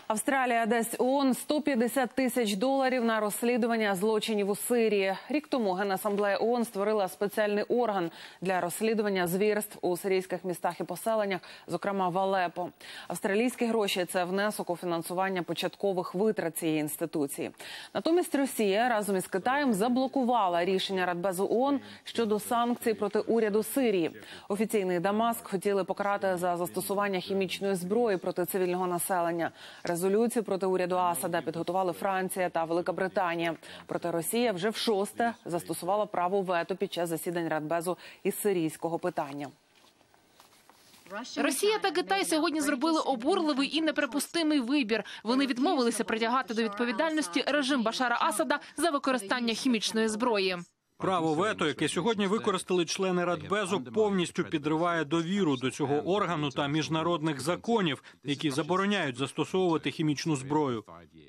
Австралія дасть ООН $150 тисяч на розслідування злочинів у Сирії. Рік тому Генасамблея ООН створила спеціальний орган для розслідування звірств у сирійських містах і поселеннях, зокрема в Алепо. Австралійські гроші – це внесок у фінансування початкових витрат цієї інституції. Натомість Росія разом із Китаєм заблокувала рішення Радбезу ООН щодо санкцій проти уряду Сирії. Офіційний Дамаск хотіли покарати за застосування хімічної зброї проти цивільного населення. Резолюцію проти уряду Асада підготували Франція та Велика Британія. Проте Росія вже в-6 застосувала право вето під час засідань Радбезу із сирійського питання. Росія та Китай сьогодні зробили обурливий і неприпустимий вибір. Вони відмовилися притягати до відповідальності режим Башара Асада за використання хімічної зброї. Право вето, яке сьогодні використали члени Радбезу, повністю підриває довіру до цього органу та міжнародних законів, які забороняють застосовувати хімічну зброю.